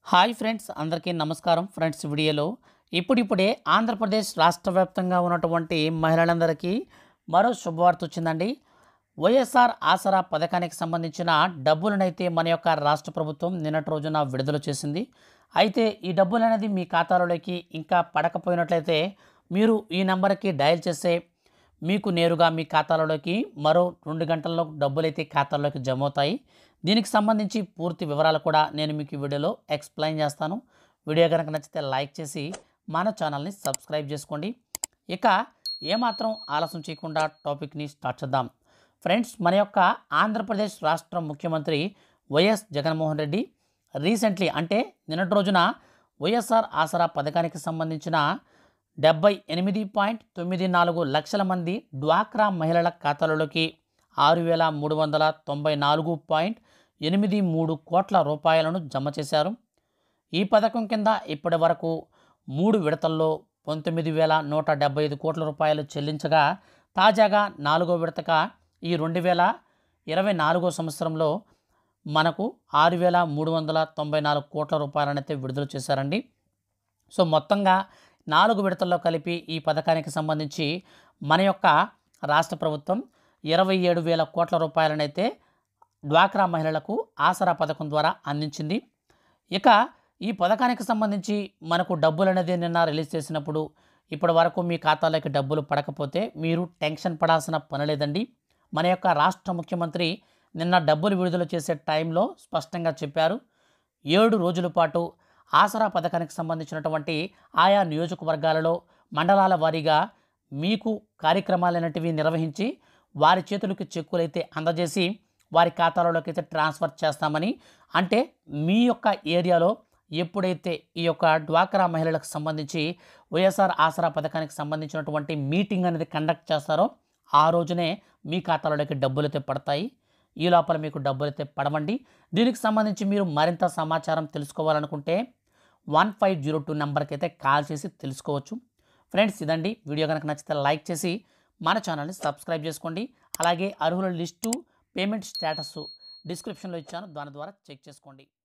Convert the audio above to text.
Hi friends, అందరికీ నమస్కారం. Friends, వీడియోలో ఇప్పుడిప్పుడే ఆంధ్రప్రదేశ్ రాష్ట్ర వ్యాప్తంగా ఉన్నటువంటి మహిళలందరికీ మరో శుభవార్త వచ్చిందండి. వైఎస్ఆర్ ఆసరా పథకానికి సంబంధించిన డబ్బులనైతే మన యొక్క రాష్ట్ర ప్రభుత్వం నిన్నటి రోజున విడుదల చేసింది. అయితే ఈ డబ్బులు అనేది మీ ఖాతాలోకి ఇంకా పడకపోయినట్లయితే మీరు ఈ నెంబర్కి డయల్ చేస్తే మీకు నేరుగా మీ ఖాతాలోకి మరో 2 గంటల్లో డబ్బులైతే ఖాతాలోకి జమ అవుతాయి. దీనికి సంబంధించి పూర్తి వివరాలు కూడా నేను మీకు ఈ వీడియోలో ఎక్స్ప్లెయిన్ చేస్తాను. వీడియో కనుక నచ్చితే లైక్ చేసి మన ఛానల్ని సబ్స్క్రైబ్ చేసుకోండి. ఇక ఏమాత్రం ఆలస్యం చేయకుండా టాపిక్ని స్టార్ట్ చేద్దాం. ఫ్రెండ్స్, మన యొక్క ఆంధ్రప్రదేశ్ రాష్ట్ర ముఖ్యమంత్రి వైఎస్ జగన్మోహన్ రెడ్డి రీసెంట్లీ అంటే నిన్నటి రోజున వైఎస్ఆర్ ఆసరా పథకానికి సంబంధించిన 78.94 లక్షల మంది డ్వాక్రా మహిళల ఖాతాలలోకి 6,394.83 కోట్ల రూపాయలను జమ చేశారు. ఈ పథకం కింద ఇప్పటి వరకు 3 విడతల్లో 19,175 కోట్ల రూపాయలు చెల్లించగా, తాజాగా 4వ విడతగా ఈ 2024 సంవత్సరంలో మనకు 6,394 కోట్ల రూపాయలనైతే విడుదల చేశారండి. సో మొత్తంగా 4 విడతల్లో కలిపి ఈ పథకానికి సంబంధించి మన యొక్క రాష్ట్ర ప్రభుత్వం 27,000 కోట్ల రూపాయలనైతే డ్వాక్రా మహిళలకు ఆసరా పథకం ద్వారా అందించింది. ఇక ఈ పథకానికి సంబంధించి మనకు డబ్బులు అనేది నిన్న రిలీజ్ చేసినప్పుడు ఇప్పటి వరకు మీ ఖాతాలోకి డబ్బులు పడకపోతే మీరు టెన్షన్ పడాల్సిన పని లేదండి. మన యొక్క రాష్ట్ర ముఖ్యమంత్రి నిన్న డబ్బులు విడుదల చేసే టైంలో స్పష్టంగా చెప్పారు. 7 రోజుల పాటు ఆసరా పథకానికి సంబంధించినటువంటి ఆయా నియోజకవర్గాలలో మండలాల వారీగా మీకు కార్యక్రమాలనేటివి నిర్వహించి వారి చేతులకు చెక్కులైతే అందజేసి వారి ఖాతాలలోకి అయితే ట్రాన్స్ఫర్ చేస్తామని, అంటే మీ యొక్క ఏరియాలో ఎప్పుడైతే ఈ యొక్క డ్వాక్రా మహిళలకు సంబంధించి వైఎస్ఆర్ ఆసరా పథకానికి సంబంధించినటువంటి మీటింగ్ అనేది కండక్ట్ చేస్తారో ఆ రోజునే మీ ఖాతాలలోకి డబ్బులైతే పడతాయి. ఈ లోపల మీకు డబ్బులైతే పడవండి. దీనికి సంబంధించి మీరు మరింత సమాచారం తెలుసుకోవాలనుకుంటే 1502 నెంబర్కి అయితే కాల్ చేసి తెలుసుకోవచ్చు. ఫ్రెండ్స్, ఇదండి వీడియో. కనుక నచ్చితే లైక్ చేసి మన ఛానల్ని సబ్స్క్రైబ్ చేసుకోండి. అలాగే అర్హుల లిస్టు, పేమెంట్ స్టేటస్ డిస్క్రిప్షన్లో ఇచ్చాను, దాని ద్వారా చెక్ చేసుకోండి.